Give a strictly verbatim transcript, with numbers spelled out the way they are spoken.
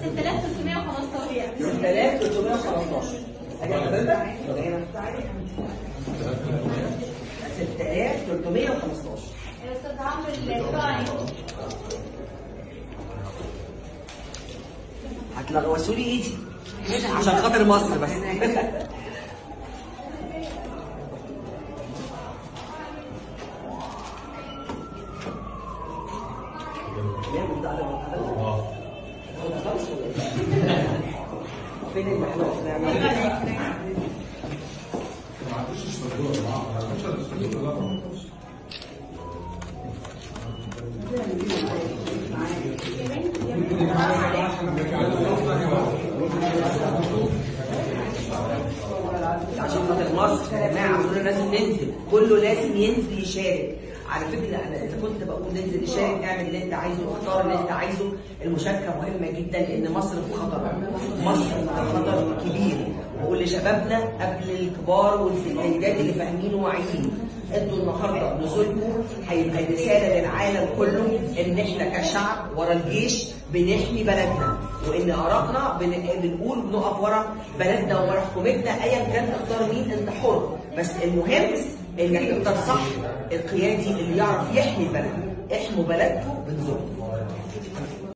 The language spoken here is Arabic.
ستة آلاف وثلاثمائة وخمستاشر. ستة آلاف وثلاثمائة وخمستاشر. أجي حضرتك؟ ستة آلاف وثلاثمائة وخمستاشر. استاذ عمرو الثاني. هتلغوصوا لي ايدي عشان خاطر مصر بس. فين المحلول؟ عشان خاطر مصر يا جماعه كلنا لازم ننزل، كله لازم ينزل يشارك. على فكره انا اذا كنت بقول ننزل نشارك، اعمل اللي انت عايزه واختار اللي انت عايزه. المشاركه مهمه جدا لان مصر في خطر، مصر في خطر كبير. بقول لشبابنا قبل الكبار والسيدات اللي فاهمين وواعيين، انتوا النهارده نزولكم هيبقى رساله للعالم كله ان احنا كشعب ورا الجيش بنحمي بلدنا، وان ارائنا بنقول بنقف ورا بلدنا وورا حكومتنا. ايا كان تختار مين انت حر، بس المهم انك تختار صح القيادي اللي يعرف يحمي البلد. احموا بلدكم بنزولكم.